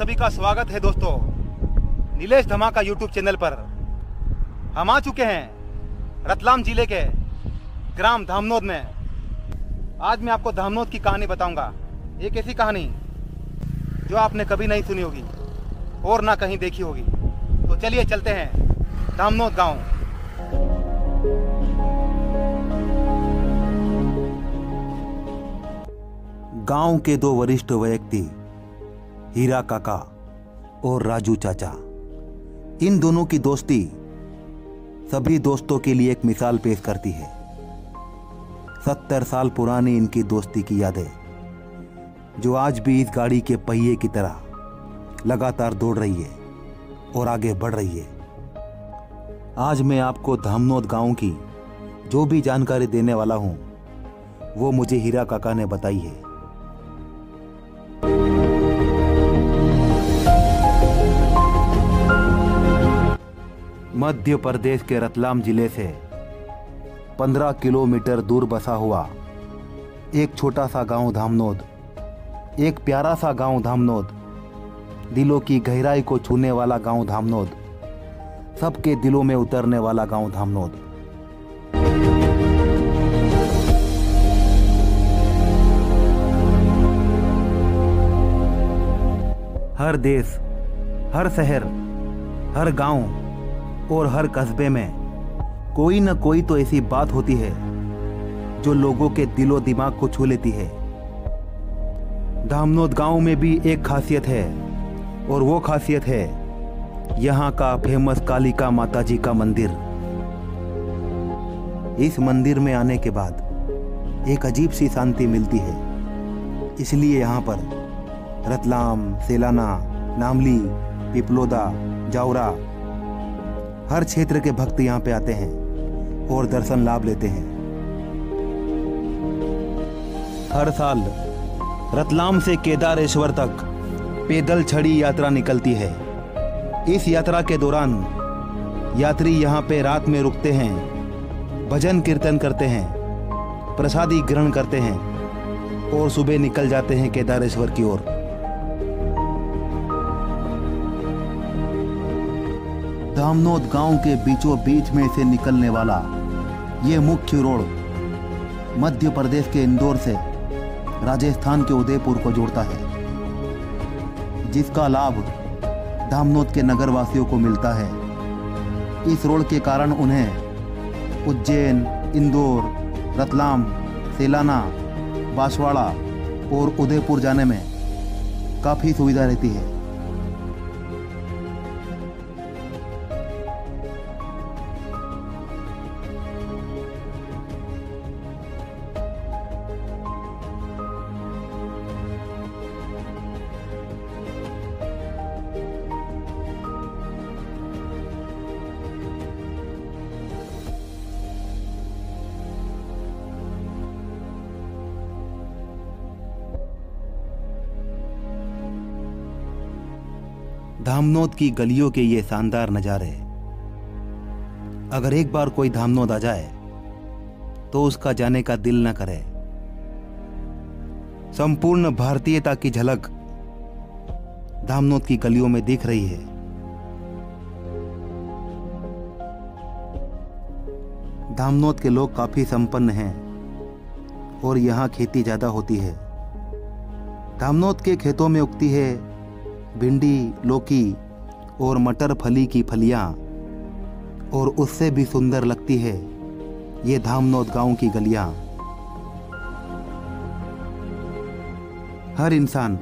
सभी का स्वागत है दोस्तों नीलेश धमाका यूट्यूब चैनल पर। हम आ चुके हैं रतलाम जिले के ग्राम धामनोद में। आज मैं आपको धामनोद की कहानी बताऊंगा। एक ऐसी कहानी जो आपने कभी नहीं सुनी होगी और ना कहीं देखी होगी। तो चलिए चलते हैं धामनोद गांव। गांव के दो वरिष्ठ व्यक्ति हीरा काका और राजू चाचा, इन दोनों की दोस्ती सभी दोस्तों के लिए एक मिसाल पेश करती है। 70 साल पुरानी इनकी दोस्ती की यादें जो आज भी इस गाड़ी के पहिए की तरह लगातार दौड़ रही है और आगे बढ़ रही है। आज मैं आपको धामनोद गांव की जो भी जानकारी देने वाला हूं वो मुझे हीरा काका ने बताई है। मध्य प्रदेश के रतलाम जिले से 15 किलोमीटर दूर बसा हुआ एक छोटा सा गांव धामनोद, एक प्यारा सा गांव धामनोद, दिलों की गहराई को छूने वाला गांव धामनोद, सबके दिलों में उतरने वाला गांव धामनोद। हर देश, हर शहर, हर गांव और हर कस्बे में कोई न कोई तो ऐसी बात होती है जो लोगों के दिलो दिमाग को छू लेती है। धामनोद गांव में भी एक खासियत है और वो खासियत है यहाँ का फेमस कालिका माता जी का मंदिर। इस मंदिर में आने के बाद एक अजीब सी शांति मिलती है। इसलिए यहाँ पर रतलाम, सेलाना, नामली, पिपलोदा, जावरा हर क्षेत्र के भक्त यहाँ पे आते हैं और दर्शन लाभ लेते हैं। हर साल रतलाम से केदारेश्वर तक पैदल छड़ी यात्रा निकलती है। इस यात्रा के दौरान यात्री यहाँ पे रात में रुकते हैं, भजन कीर्तन करते हैं, प्रसादी ग्रहण करते हैं और सुबह निकल जाते हैं केदारेश्वर की ओर। धामनोद गांव के बीचों बीच में से निकलने वाला ये मुख्य रोड मध्य प्रदेश के इंदौर से राजस्थान के उदयपुर को जोड़ता है, जिसका लाभ धामनोद के नगरवासियों को मिलता है। इस रोड के कारण उन्हें उज्जैन, इंदौर, रतलाम, सेलाना, बांसवाड़ा और उदयपुर जाने में काफ़ी सुविधा रहती है। धामनोद की गलियों के ये शानदार नज़ारे, अगर एक बार कोई धामनोद आ जाए तो उसका जाने का दिल न करे। संपूर्ण भारतीयता की झलक धामनोद की गलियों में दिख रही है। धामनोद के लोग काफी संपन्न हैं और यहाँ खेती ज्यादा होती है। धामनोद के खेतों में उगती है भिंडी, लौकी और मटर फली की फलियां, और उससे भी सुंदर लगती है ये धामनोद गांव की गलियां। हर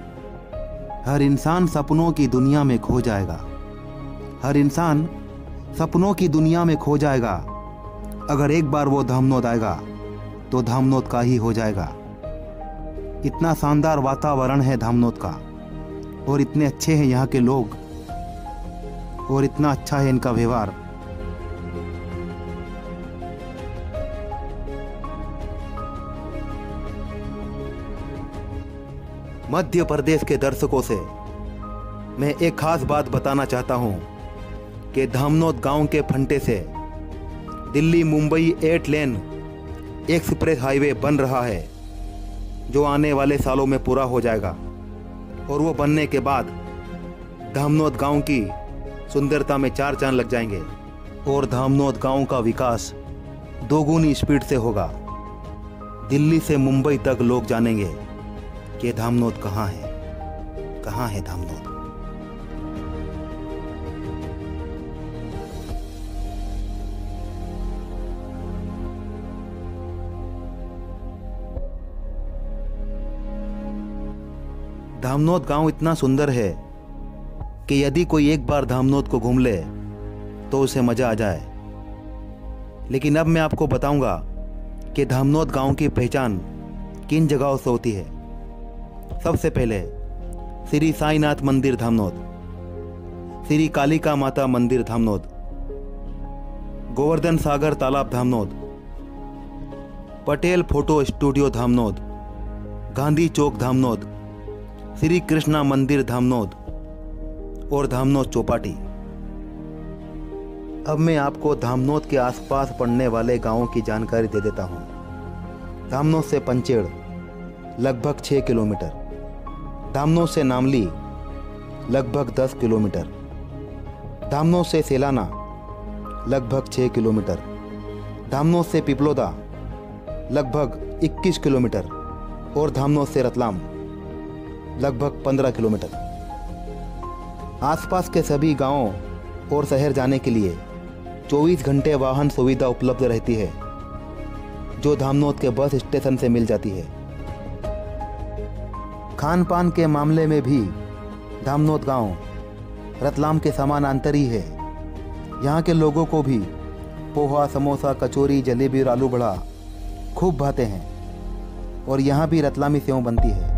इंसान सपनों की दुनिया में खो जाएगा। हर इंसान सपनों की दुनिया में खो जाएगा। अगर एक बार वो धामनोद आएगा तो धामनोद का ही हो जाएगा। इतना शानदार वातावरण है धामनोद का, और इतने अच्छे हैं यहाँ के लोग, और इतना अच्छा है इनका व्यवहार। मध्य प्रदेश के दर्शकों से मैं एक खास बात बताना चाहता हूँ कि धामनोद गांव के फंटे से Delhi Mumbai 8 lane express highway बन रहा है, जो आने वाले सालों में पूरा हो जाएगा। और वो बनने के बाद धामनोद गांव की सुंदरता में 4 चांद लग जाएंगे और धामनोद गांव का विकास दोगुनी स्पीड से होगा। दिल्ली से मुंबई तक लोग जानेंगे कि धामनोद कहाँ है धामनोद। धामनोद गांव इतना सुंदर है कि यदि कोई एक बार धामनोद को घूम ले तो उसे मजा आ जाए। लेकिन अब मैं आपको बताऊंगा कि धामनोद गांव की पहचान किन जगहों से होती है। सबसे पहले श्री साईनाथ मंदिर धामनोद, श्री कालिका माता मंदिर धामनोद, गोवर्धन सागर तालाब धामनोद, पटेल फोटो स्टूडियो धामनोद, गांधी चौक धामनोद, श्री कृष्णा मंदिर धामनोद और धामनोद चौपाटी। अब मैं आपको धामनोद के आसपास पड़ने वाले गांवों की जानकारी दे देता हूं। धामनोद से पंचेड़ लगभग 6 किलोमीटर, धामनोद से नामली लगभग 10 किलोमीटर, धामनोद से सेलाना लगभग 6 किलोमीटर, धामनोद से पिपलोदा लगभग 21 किलोमीटर और धामनोद से रतलाम लगभग 15 किलोमीटर। आसपास के सभी गांवों और शहर जाने के लिए 24 घंटे वाहन सुविधा उपलब्ध रहती है, जो धामनोद के बस स्टेशन से मिल जाती है। खान पान के मामले में भी धामनोद गांव रतलाम के समानांतर ही है। यहाँ के लोगों को भी पोहा, समोसा, कचौरी, जलेबी और आलू बड़ा खूब भाते हैं और यहाँ भी रतलामी सेव बनती है।